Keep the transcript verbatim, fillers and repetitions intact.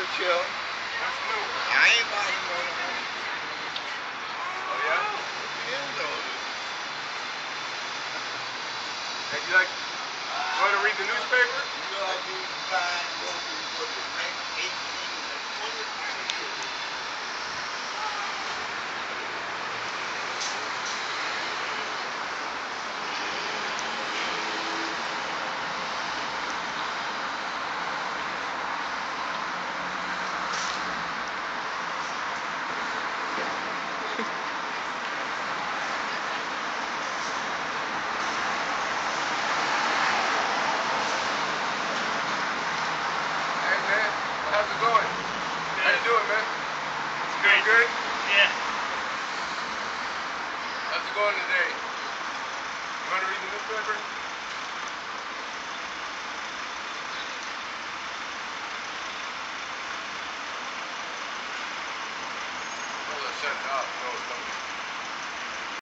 chill. What's new? I ain't buying no more. Oh yeah? Yeah, though. And you like, you want to read the newspaper? You know I be buying groceries for the next eighteen to twenty-five years. How's it going? Good. How you doing, man? It's Doing great. good? Yeah. How's it going today? You want to read the newspaper? Oh, let's shut it off. No, it's coming.